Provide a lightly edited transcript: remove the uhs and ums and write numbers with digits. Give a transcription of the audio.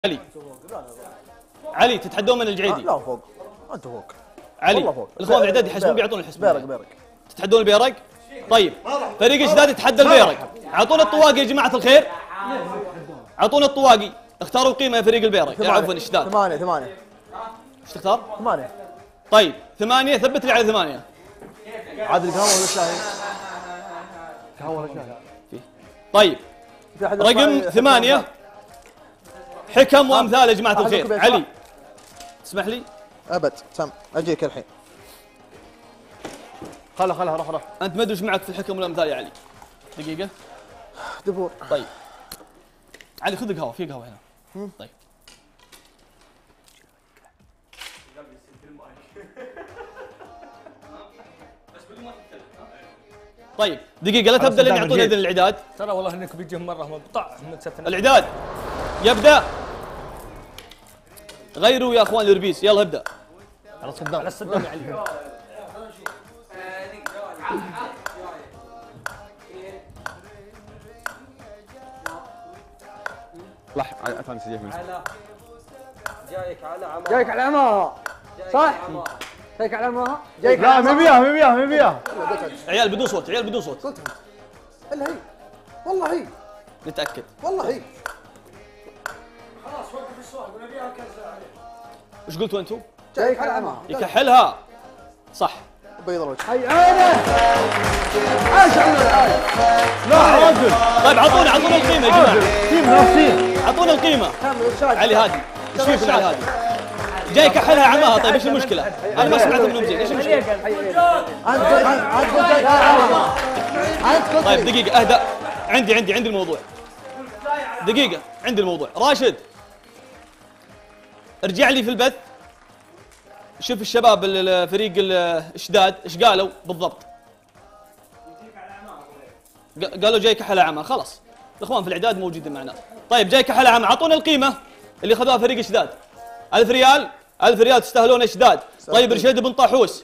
علي علي تتحدون من الجعيدي؟ لا فوق، انت فوق علي والله فوق. الاخوان الاعداد يحسبون بيعطون الحسبان. بيرق تتحدون البيرق؟ طيب فريق الجداد يتحدى البيرق. اعطونا الطواقي يا جماعه الخير، اعطونا الطواقي. اختاروا القيمه يا فريق البيرق. عفوا الشداد 8 ايش تختار؟ 8 طيب 8 ثبت لي على 8. عاد القهوه ولا شاي؟ قهوه ولا شاي؟ طيب رقم 8 حكم وامثال يا جماعه الخير. علي تسمح لي؟ ابد سم اجيك الحين. خلها روح انت ما ادري ايش معك في الحكم والامثال يا علي. دقيقه دبور. طيب علي خذ القهوه، في قهوه هنا. طيب طيب دقيقه لا تبدا لين يعطونا اذن الاعداد. ترى والله انك بيجيهم مره مقطع متسفن. الاعداد يبدا. غيروا يا اخوان الربيس، يلا ابدا. على الصدام يا علي. لح ثاني سجيه من جايك على عماها صح؟ جايك على عماها؟ جايك لا من بيها عيال بدون صوت، عيال بدون صوت. قلتها الا هي والله هي نتاكد. والله هي. وش قلتوا انتم؟ جايك على عماها يكحلها صح. بيض الوجه. هي عينه عاش عمنا عاش. لا راجل طيب اعطونا القيمه يا جماعه. تيم نفسي اعطونا القيمه. علي هادي ايش فيكم علي هادي؟ جاي يكحلها عماها. طيب ايش المشكله؟ انا ما سمعت منهم زين، ايش المشكله؟ انت قلت جايك على عماها. انت قلت. طيب دقيقه اهدأ. عندي الموضوع. دقيقه عندي الموضوع. راشد ارجع لي في البث، شوف الشباب الفريق الشداد ايش قالوا بالضبط. قالوا جاي كحل اعمى. خلاص الاخوان في الاعداد موجودين معنا. طيب جاي كحل اعمى، اعطونا القيمه اللي اخذوها فريق الشداد. 1000 ريال. 1000 ريال تستاهلون يا شداد. طيب رشيد بن طاحوس